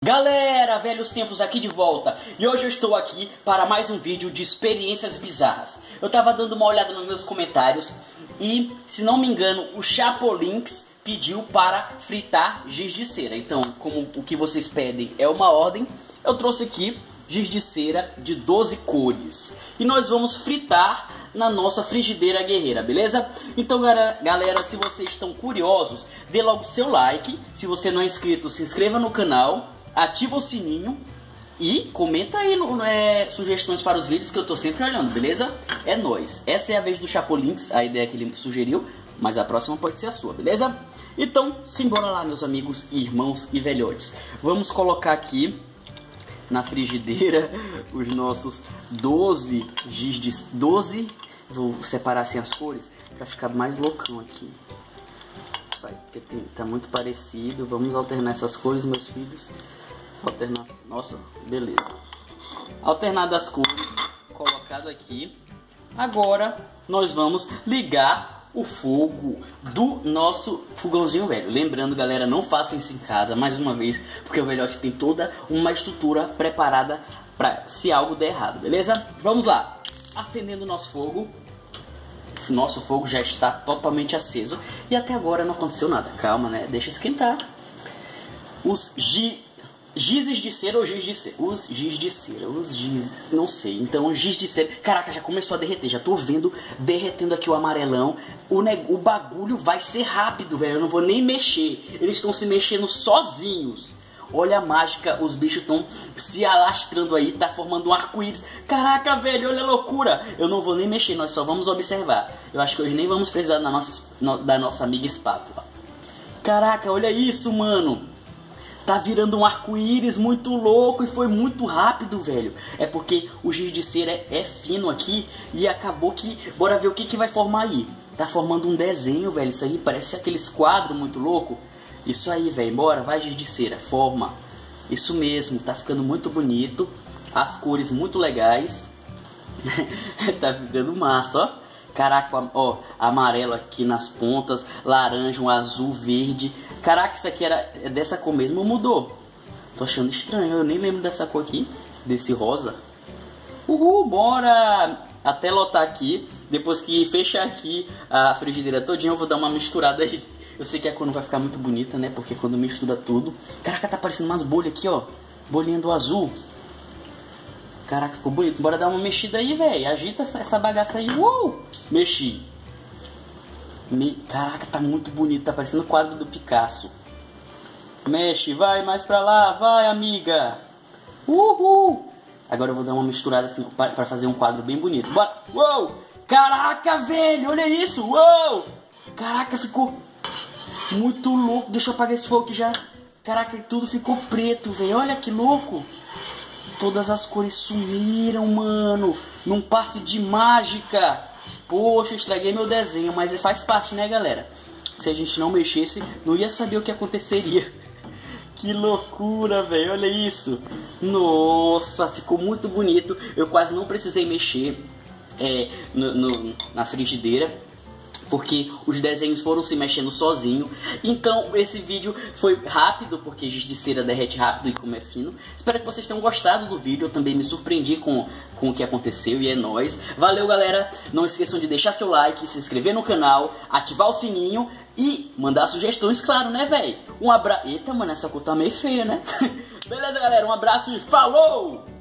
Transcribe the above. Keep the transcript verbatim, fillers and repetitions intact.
Galera, velhos tempos aqui de volta, e hoje eu estou aqui para mais um vídeo de experiências bizarras. Eu tava dando uma olhada nos meus comentários e, se não me engano, o Chapolinx pediu para fritar giz de cera. Então, como o que vocês pedem é uma ordem, eu trouxe aqui giz de cera de doze cores. E nós vamos fritar na nossa frigideira guerreira, beleza? Então, galera, se vocês estão curiosos, dê logo seu like. Se você não é inscrito, se inscreva no canal. Ativa o sininho e comenta aí no, é, sugestões para os vídeos que eu tô sempre olhando, beleza? É nóis. Essa é a vez do Chapolinx, a ideia que ele sugeriu, mas a próxima pode ser a sua, beleza? Então, simbora lá, meus amigos, irmãos e velhotes. Vamos colocar aqui na frigideira os nossos doze giz de... doze, vou separar assim as cores para ficar mais loucão aqui. Vai, porque tem, tá muito parecido. Vamos alternar essas cores, meus filhos. Alternar, nossa, beleza. Alternado as cores, colocado aqui. Agora nós vamos ligar o fogo do nosso fogãozinho velho. Lembrando, galera, não façam isso em casa, mais uma vez, porque o velhote tem toda uma estrutura preparada para se algo der errado, beleza? Vamos lá, acendendo o nosso fogo. Nosso fogo já está totalmente aceso e até agora não aconteceu nada. Calma, né? Deixa esquentar. Os gi... gizes de cera ou giz de cera? Os giz de cera, os giz... não sei. Então, giz de cera... Caraca, já começou a derreter. Já tô vendo derretendo aqui o amarelão. O, ne... o bagulho vai ser rápido, velho. Eu não vou nem mexer. Eles estão se mexendo sozinhos. Olha a mágica, os bichos estão se alastrando aí, tá formando um arco-íris. Caraca, velho, olha a loucura. Eu não vou nem mexer, nós só vamos observar. Eu acho que hoje nem vamos precisar da nossa, da nossa amiga espátula. Caraca, olha isso, mano. Tá virando um arco-íris muito louco e foi muito rápido, velho. É porque o giz de cera é, é fino aqui e acabou que... Bora ver o que, que vai formar aí. Tá formando um desenho, velho. Isso aí parece aqueles quadros muito louco. Isso aí, velho, bora, vai giz de cera, forma. Isso mesmo, tá ficando muito bonito. As cores muito legais. Tá ficando massa, ó. Caraca, ó, amarelo aqui nas pontas, laranja, um azul, verde. Caraca, isso aqui era dessa cor mesmo, mudou. Tô achando estranho, eu nem lembro dessa cor aqui, desse rosa. Uhul, bora! Até lotar aqui. Depois que fechar aqui a frigideira todinha, eu vou dar uma misturada aí. Eu sei que a cor não vai ficar muito bonita, né? Porque quando mistura tudo... Caraca, tá parecendo umas bolhas aqui, ó. Bolinha do azul. Caraca, ficou bonito. Bora dar uma mexida aí, velho. Agita essa, essa bagaça aí. Uou! Mexi. Me... Caraca, tá muito bonito. Tá parecendo o quadro do Picasso. Mexe, vai mais pra lá. Vai, amiga. Uhul! Agora eu vou dar uma misturada assim pra fazer um quadro bem bonito. Bora! Uou! Caraca, velho! Olha isso! Uou! Caraca, ficou... muito louco, deixa eu apagar esse fogo aqui já. Caraca, tudo ficou preto, velho. Olha que louco. Todas as cores sumiram, mano. Num passe de mágica. Poxa, estraguei meu desenho, mas faz parte, né, galera? Se a gente não mexesse, não ia saber o que aconteceria. Que loucura, velho. Olha isso. Nossa, ficou muito bonito. Eu quase não precisei mexer é, no, no, na frigideira, porque os desenhos foram se mexendo sozinho. Então esse vídeo foi rápido, porque giz de cera derrete rápido e como é fino. Espero que vocês tenham gostado do vídeo. Eu também me surpreendi com, com o que aconteceu e é nóis. Valeu, galera. Não esqueçam de deixar seu like, se inscrever no canal, ativar o sininho e mandar sugestões, claro, né, velho? Um abraço... Eita, mano, essa cor tá meio feia, né? Beleza, galera? Um abraço e falou!